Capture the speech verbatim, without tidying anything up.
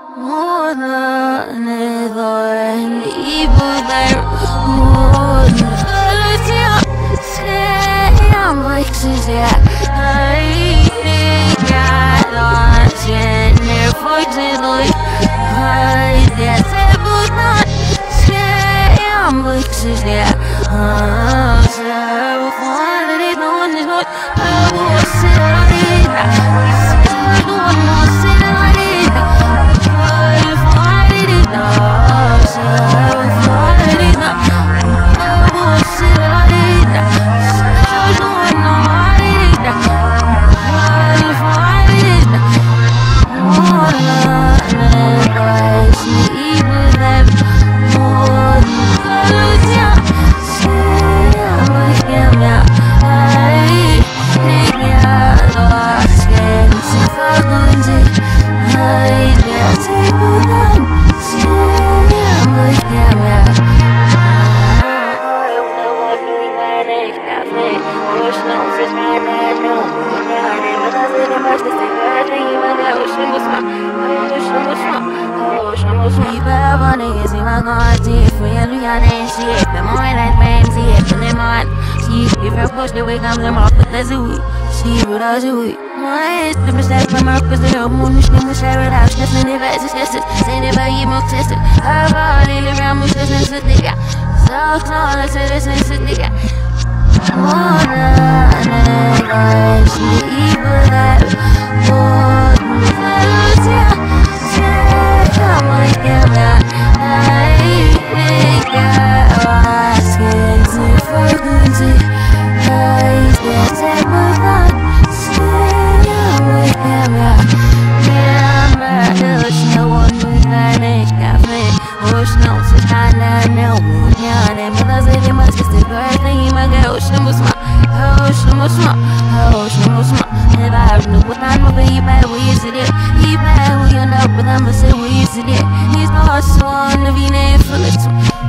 Moda nedor ibular moda solution say I'm like S Z A I got on near for the I that's a book not say I'm like S Z A oh so fun it no one is what I will say I don't want to say the way comes the mark, but that's a week. See what I do. My the mistake, my mark was the whole moon. You can share it out. That's the device is tested. Say the body more tested. I've already around with this and nigga. So small, I said this and sit nigga. More than I see evil that. More than I say, come on, come on. I think I was getting for good. That's a good one. Stay away from me. Never touch no one with my neck. Cafe, push no, so I know. Yeah, and mother's lady must just a great thing. My girl, she must smile. Oh, she must smile. Oh, she must smile. Never have no good time, but you better wait to it. You better wait on up, but I'm a say wait to it. He's not so on the V name for it.